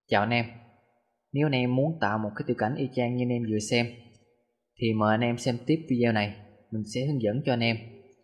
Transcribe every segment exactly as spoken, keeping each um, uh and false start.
Chào anh em. Nếu anh em muốn tạo một cái tiểu cảnh y chang như anh em vừa xem thì mời anh em xem tiếp video này, mình sẽ hướng dẫn cho anh em.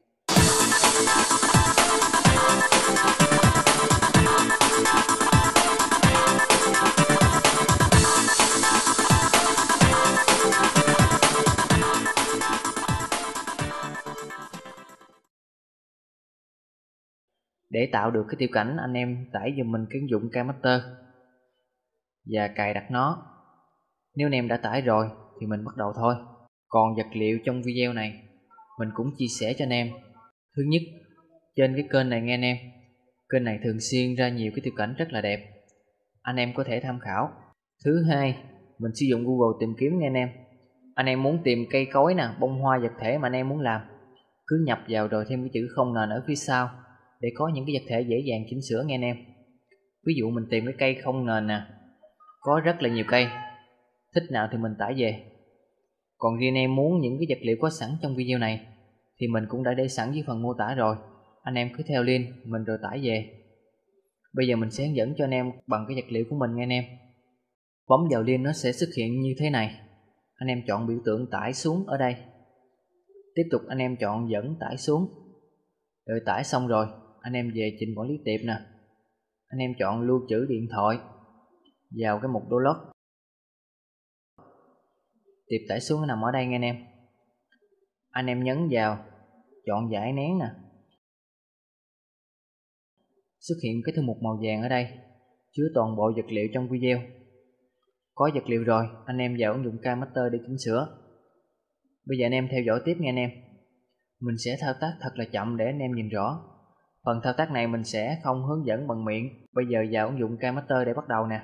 Để tạo được cái tiểu cảnh, anh em tải giùm mình cái ứng dụng KineMaster và cài đặt nó. Nếu anh em đã tải rồi thì mình bắt đầu thôi. Còn vật liệu trong video này mình cũng chia sẻ cho anh em. Thứ nhất, trên cái kênh này nghe anh em, kênh này thường xuyên ra nhiều cái tiểu cảnh rất là đẹp, anh em có thể tham khảo. Thứ hai, mình sử dụng Google tìm kiếm nghe anh em. Anh em muốn tìm cây cối nè, bông hoa, vật thể mà anh em muốn làm, cứ nhập vào rồi thêm cái chữ không nền ở phía sau để có những cái vật thể dễ dàng chỉnh sửa nghe anh em. Ví dụ mình tìm cái cây không nền nè, có rất là nhiều cây, thích nào thì mình tải về. Còn riêng anh em muốn những cái vật liệu có sẵn trong video này thì mình cũng đã để sẵn dưới phần mô tả rồi, anh em cứ theo link mình rồi tải về. Bây giờ mình sẽ hướng dẫn cho anh em bằng cái vật liệu của mình nghe anh em. Bấm vào link nó sẽ xuất hiện như thế này, anh em chọn biểu tượng tải xuống ở đây. Tiếp tục anh em chọn dẫn tải xuống. Rồi tải xong rồi, anh em về trình quản lý tiệp nè, anh em chọn lưu trữ điện thoại, vào cái mục download. Tiệp tải xuống nó nằm ở đây nghe anh em. Anh em nhấn vào, chọn giải nén nè. Xuất hiện cái thư mục màu vàng ở đây, chứa toàn bộ vật liệu trong video. Có vật liệu rồi, anh em vào ứng dụng KineMaster để chỉnh sửa. Bây giờ anh em theo dõi tiếp nghe anh em. Mình sẽ thao tác thật là chậm để anh em nhìn rõ. Phần thao tác này mình sẽ không hướng dẫn bằng miệng. Bây giờ vào ứng dụng KineMaster để bắt đầu nè.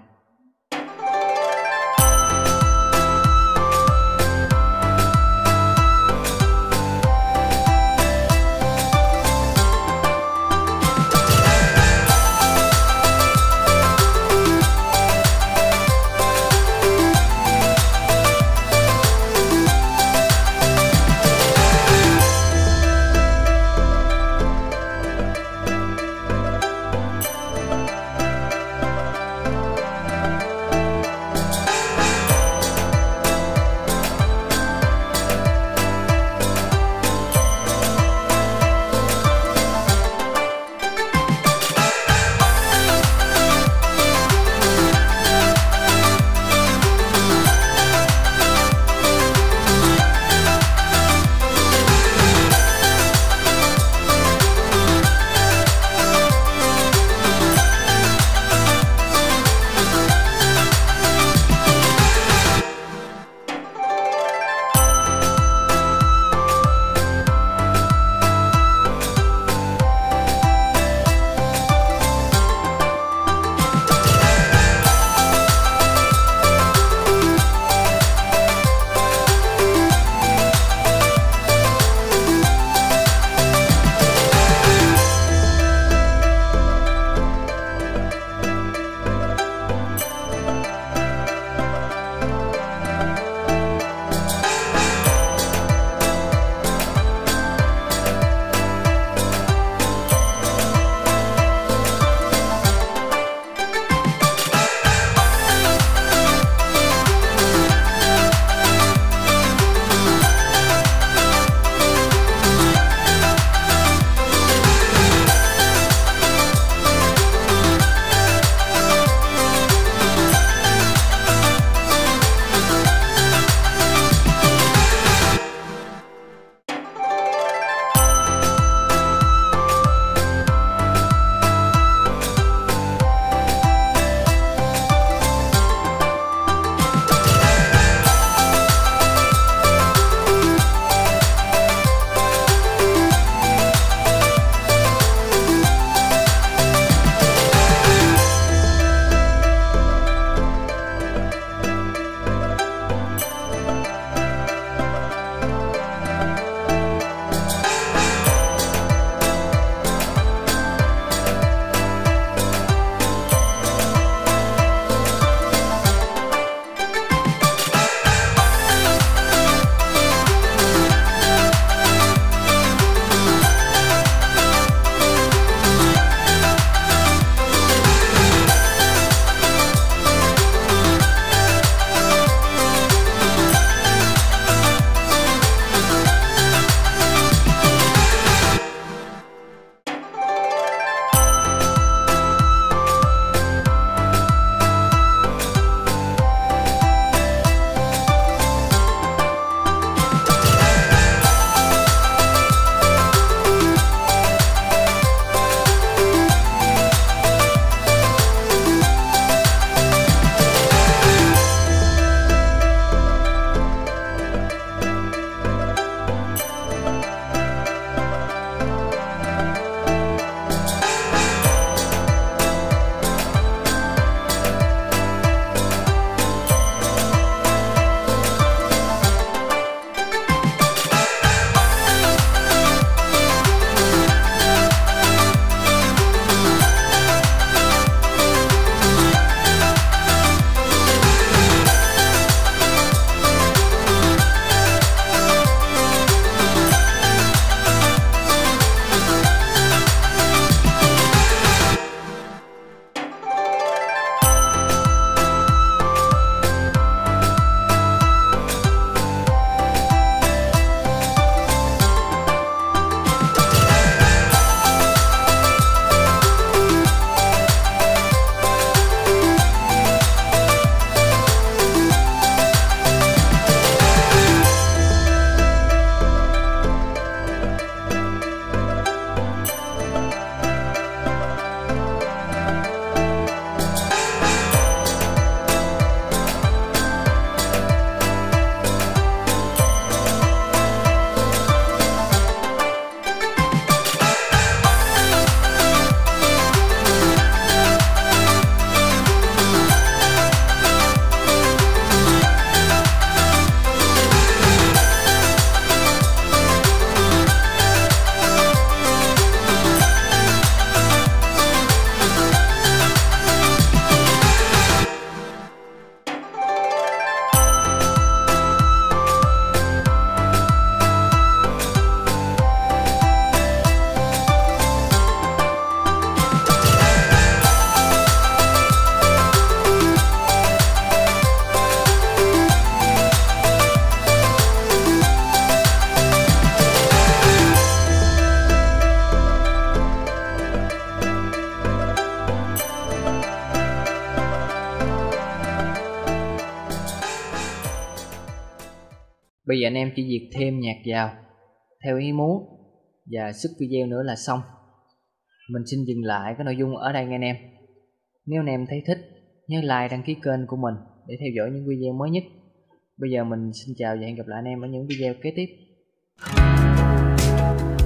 Bây giờ anh em chỉ việc thêm nhạc vào theo ý muốn và xuất video nữa là xong. Mình xin dừng lại cái nội dung ở đây nghe anh em. Nếu anh em thấy thích, nhớ like, đăng ký kênh của mình để theo dõi những video mới nhất. Bây giờ mình xin chào và hẹn gặp lại anh em ở những video kế tiếp.